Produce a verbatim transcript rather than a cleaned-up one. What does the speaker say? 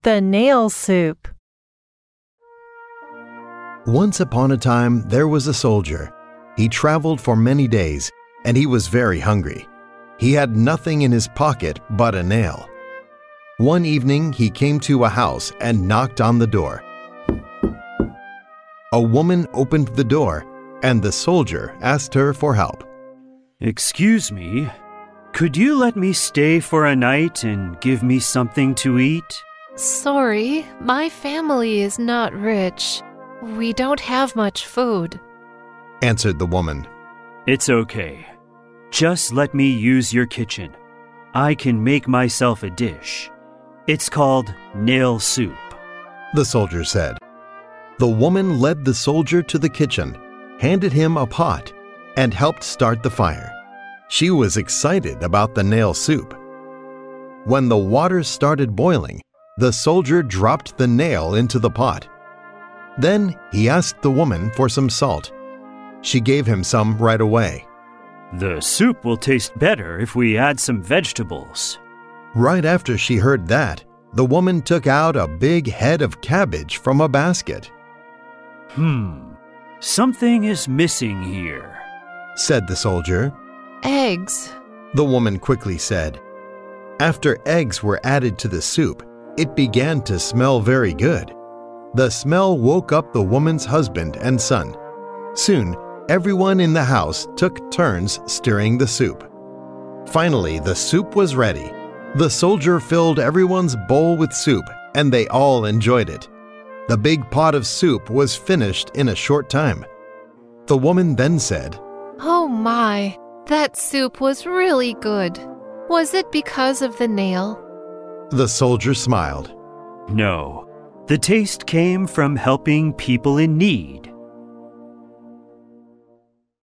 The nail soup. Once upon a time, there was a soldier. He traveled for many days, and he was very hungry. He had nothing in his pocket but a nail. One evening, he came to a house and knocked on the door. A woman opened the door, and the soldier asked her for help. "Excuse me, could you let me stay for a night and give me something to eat?" Sorry, my family is not rich. We don't have much food, answered the woman. "It's okay. Just let me use your kitchen. I can make myself a dish. It's called nail soup," the soldier said. The woman led the soldier to the kitchen, handed him a pot, and helped start the fire. She was excited about the nail soup. When the water started boiling, the soldier dropped the nail into the pot. Then he asked the woman for some salt. She gave him some right away. "The soup will taste better if we add some vegetables." Right after she heard that, the woman took out a big head of cabbage from a basket. Hmm, something is missing here, said the soldier. Eggs, the woman quickly said. After eggs were added to the soup, it began to smell very good. The smell woke up the woman's husband and son. Soon, everyone in the house took turns stirring the soup. Finally, the soup was ready. The soldier filled everyone's bowl with soup, and they all enjoyed it. The big pot of soup was finished in a short time. The woman then said, "Oh my, that soup was really good. Was it because of the nail?" The soldier smiled. "No, the taste came from helping people in need.